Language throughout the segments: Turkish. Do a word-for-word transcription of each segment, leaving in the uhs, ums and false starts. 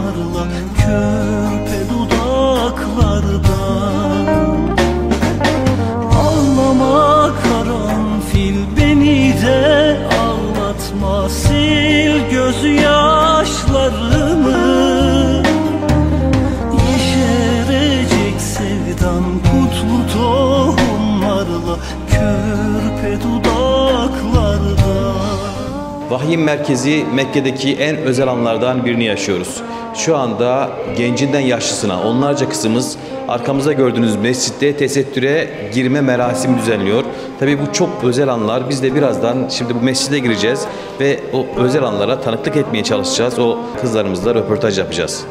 tohumlarla körpe dudaklardan. Ağlama karanfil, beni de ağlatma, sil gözyaşlarımı. Yeşerecek sevdan kutlu tohumlarla körpe dudaklarda. Vahyin merkezi Mekke'deki en özel anlardan birini yaşıyoruz. Şu anda gencinden yaşlısına onlarca kızımız arkamızda gördüğünüz mescitte tesettüre girme merasimi düzenliyor. Tabii bu çok özel anlar. Biz de birazdan şimdi bu mescide gireceğiz ve o özel anlara tanıklık etmeye çalışacağız. O kızlarımızla röportaj yapacağız.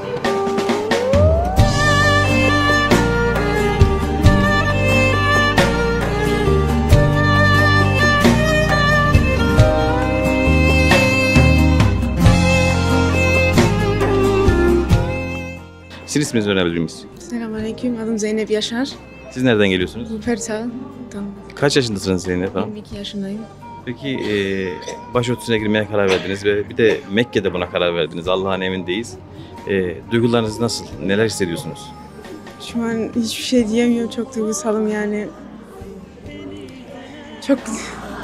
Sizin isminizi öğrenebilir miyiz? Selamünaleyküm, adım Zeynep Yaşar. Siz nereden geliyorsunuz? Wuppertal'dan. Kaç yaşındasınız Zeynep Hanım? yirmi iki yaşındayım. Peki e, başörtüsüne girmeye karar verdiniz ve bir de Mekke'de buna karar verdiniz. Allah'ın emindeyiz. E, duygularınız nasıl? Neler hissediyorsunuz? Şu an hiçbir şey diyemiyorum, çok duygusalım yani. Çok güzel.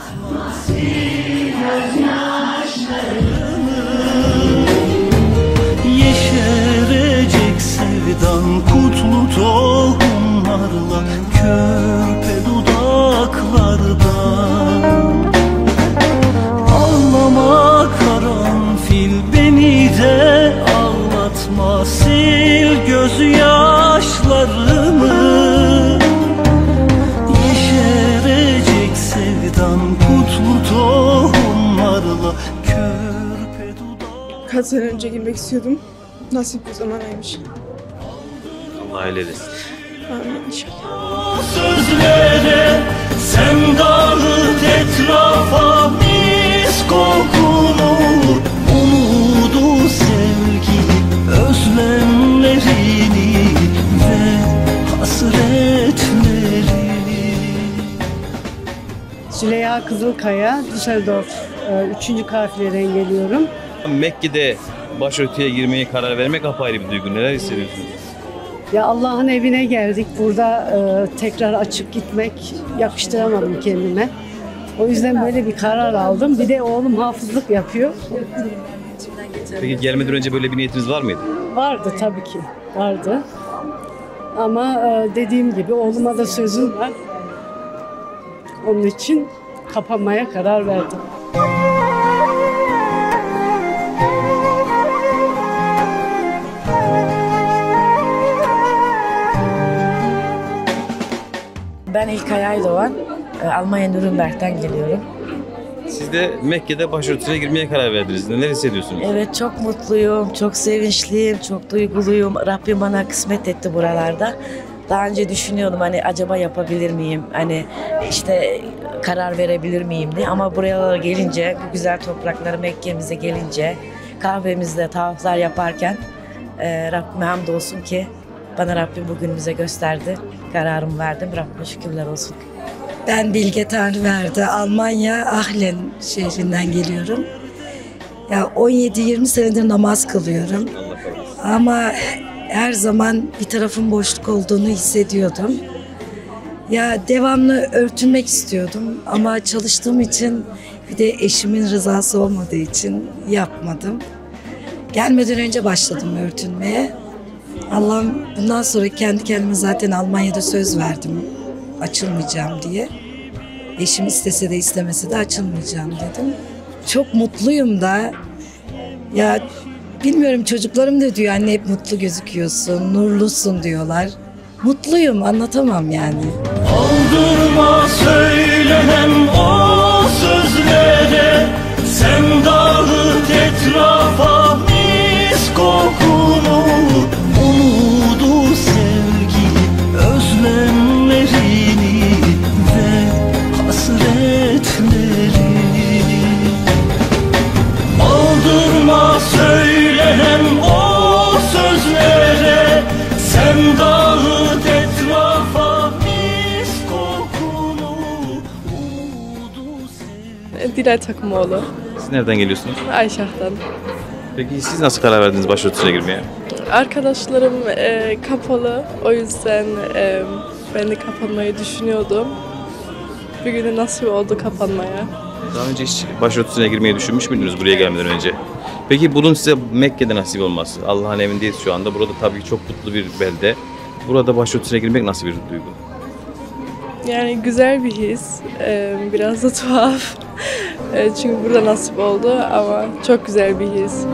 Yeşerecek sevdan kutlu tohumlarla körpe dudaklardan. Ağlama karanfil, beni de ağlatma, sil gözyaşlarımı. Yeşerecek sevdan kutlu tohumlarla körpe dudaklardan. Kaç sene önce girmek istiyordum. Nasip bu zamanaymış. Allah helal etsin. Amin inşallah. Sözlere sen dağıt etrafa mis kokunu, umudu, sevgi, özlemlerini ve hasretlerini. Züleyha Kızılkaya, Düsseldorf üçüncü kafileden geliyorum. Mekke'de başörtüye girmeye karar vermek apayrı bir duygu. Neler hissediyorsunuz? Ya Allah'ın evine geldik. Burada e, tekrar açıp gitmek yakıştıramadım kendime. O yüzden böyle bir karar aldım. Bir de oğlum hafızlık yapıyor. Peki gelmeden önce böyle bir niyetiniz var mıydı? Vardı tabii ki. Vardı. Ama e, dediğim gibi oğluma da sözüm var. Onun için kapanmaya karar verdim. Ben İlkay Aydoğan, Almanya Nürnberg'den geliyorum. Siz de Mekke'de başörtüsüne girmeye karar verdiniz. Neler hissediyorsunuz? Evet, çok mutluyum, çok sevinçliyim, çok duyguluyum. Rabbim bana kısmet etti buralarda. Daha önce düşünüyordum hani acaba yapabilir miyim, hani işte karar verebilir miyim diye. Ama buraya gelince, bu güzel topraklara, Mekke'mize gelince, kahvemizde tavaflar yaparken e, Rabbime hamdolsun ki bana Rabbim bugün bize gösterdi. Kararımı verdim. Rabbime şükürler olsun. Ben Bilge Tanrıverdi, Almanya Ahlen şehrinden geliyorum. Ya on yedi yirmi senedir namaz kılıyorum. Ama her zaman bir tarafın boşluk olduğunu hissediyordum. Ya devamlı örtünmek istiyordum ama çalıştığım için bir de eşimin rızası olmadığı için yapmadım. Gelmeden önce başladım örtünmeye. Allah'ım bundan sonra kendi kendime zaten Almanya'da söz verdim açılmayacağım diye. Eşim istese de istemese de açılmayacağım dedim. Çok mutluyum da. Ya bilmiyorum, çocuklarım da diyor anne hep mutlu gözüküyorsun, nurlusun diyorlar. Mutluyum, anlatamam yani. Aldırma söylenen o sözlere, sen dağıt etrafa mis kokunu, umudu, sevgi, özlemlerini ve hasretlerini. Aldırma söylenen o sözlere, sen dağıt etrafa mis kokunu, umudu, sevgi. Dilay Takımoğlu, Siz nereden geliyorsunuz? Ayşah'tan. Peki siz nasıl karar verdiniz başörtüsüne girmeye? Arkadaşlarım e, kapalı, o yüzden e, ben de kapanmayı düşünüyordum. Bir günü nasip oldu kapanmaya. Daha önce hiç başörtüsüne girmeyi düşünmüş müydünüz buraya gelmeden önce? Peki bunun size Mekke'de nasip olması, Allah'ın evindeyiz şu anda. Burada tabii ki çok mutlu bir belde. Burada başörtüsüne girmek nasıl bir duygu? Yani güzel bir his, e, biraz da tuhaf. E, çünkü burada nasip oldu ama çok güzel bir his.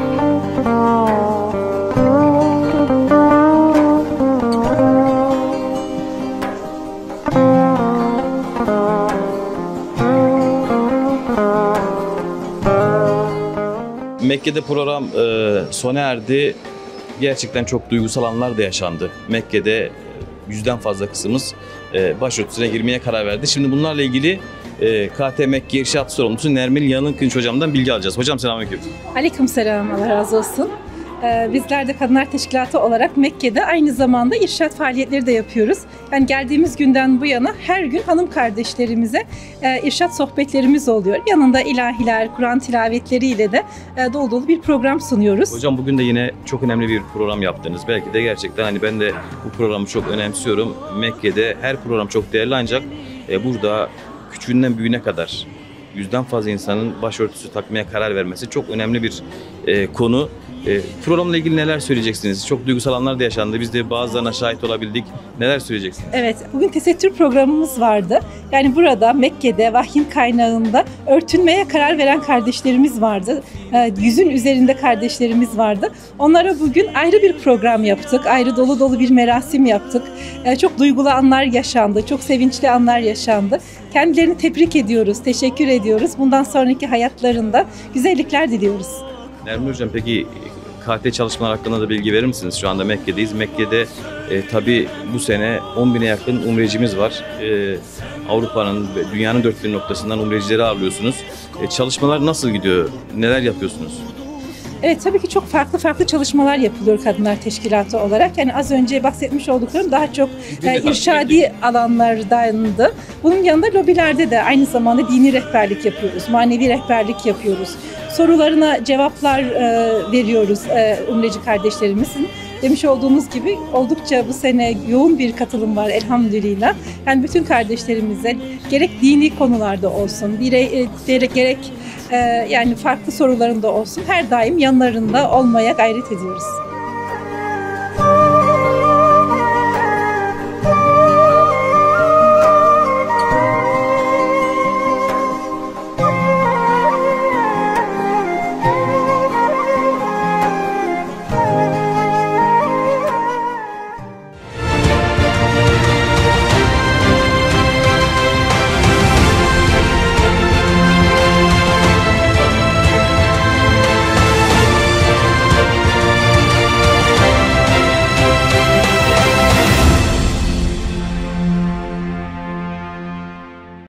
Mekke'de program e, sona erdi. Gerçekten çok duygusal anlar da yaşandı. Mekke'de yüzden fazla kısmımız e, başörtüsüne girmeye karar verdi. Şimdi bunlarla ilgili e, K T Mekke İrşad Sorumlusu Nermil Yanınkınç hocamdan bilgi alacağız. Hocam selamünaleyküm. Aleykümselam, Allah razı olsun. Ee, bizler de Kadınlar Teşkilatı olarak Mekke'de aynı zamanda irşad faaliyetleri de yapıyoruz. Yani geldiğimiz günden bu yana her gün hanım kardeşlerimize e, irşad sohbetlerimiz oluyor. Yanında ilahiler, Kur'an tilavetleriyle de e, dolu dolu bir program sunuyoruz. Hocam bugün de yine çok önemli bir program yaptınız. Belki de gerçekten hani ben de bu programı çok önemsiyorum. Mekke'de her program çok değerli ancak e, burada küçüğünden büyüğüne kadar yüzden fazla insanın başörtüsü takmaya karar vermesi çok önemli bir e, konu. E, programla ilgili neler söyleyeceksiniz? Çok duygusal anlar da yaşandı. Biz de bazılarına şahit olabildik. Neler söyleyeceksiniz? Evet, bugün tesettür programımız vardı. Yani burada Mekke'de vahyin kaynağında örtünmeye karar veren kardeşlerimiz vardı. E, yüzün üzerinde kardeşlerimiz vardı. Onlara bugün ayrı bir program yaptık. Ayrı dolu dolu bir merasim yaptık. E, çok duygulu anlar yaşandı. Çok sevinçli anlar yaşandı. Kendilerini tebrik ediyoruz, teşekkür ediyoruz. Bundan sonraki hayatlarında güzellikler diliyoruz. Nermin Hocam peki K T çalışmalar hakkında da bilgi verir misiniz? Şu anda Mekke'deyiz. Mekke'de e, tabii bu sene on bine yakın umrecimiz var. E, Avrupa'nın ve dünyanın dört bir noktasından umrecileri ağırlıyorsunuz. E, çalışmalar nasıl gidiyor? Neler yapıyorsunuz? Evet, tabii ki çok farklı farklı çalışmalar yapılıyor Kadınlar Teşkilatı olarak. Yani az önce bahsetmiş olduklarım daha çok e, irşadi alanlardandı. Bunun yanında lobilerde de aynı zamanda dini rehberlik yapıyoruz, manevi rehberlik yapıyoruz. Sorularına cevaplar e, veriyoruz e, umreci kardeşlerimizin. Demiş olduğumuz gibi oldukça bu sene yoğun bir katılım var elhamdülillah. Yani bütün kardeşlerimize gerek dini konularda olsun, birey, e, gerek e, yani farklı sorularında olsun her daim yanlarında olmaya gayret ediyoruz.